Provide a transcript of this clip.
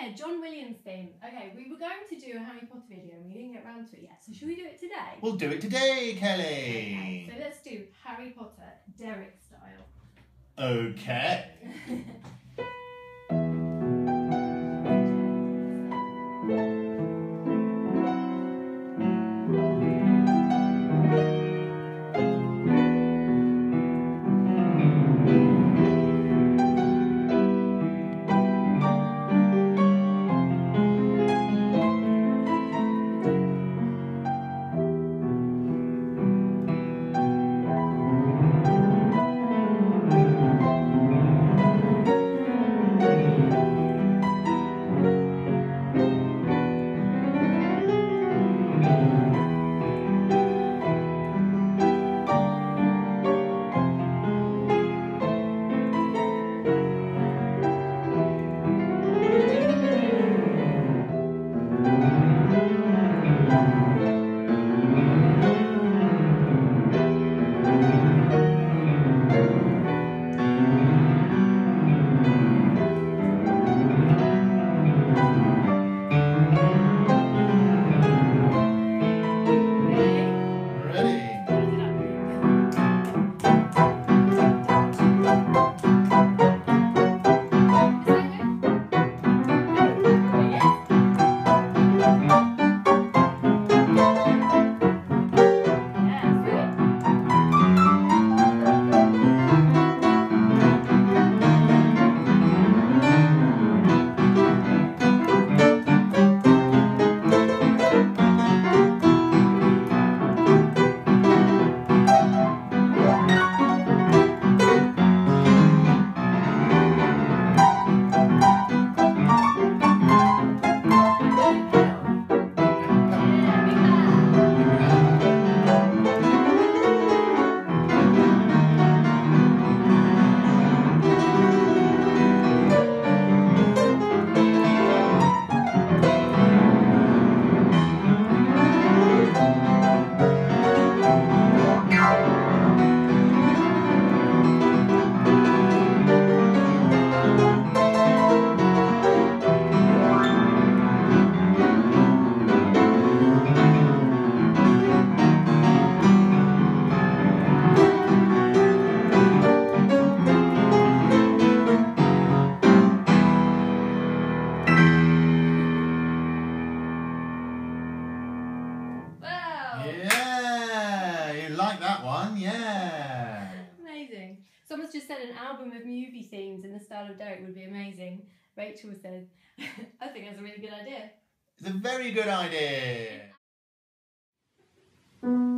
Yeah, John Williams theme. Okay, we were going to do a Harry Potter video and we didn't get around to it yet, so should we do it today? We'll do it today, Kelly. Okay, so let's do Harry Potter, Derek style. Okay. Yeah, you like that one, yeah. Amazing. Someone's just said an album of movie themes in the style of Derek would be amazing. Rachel said, I think that's a really good idea. It's a very good idea.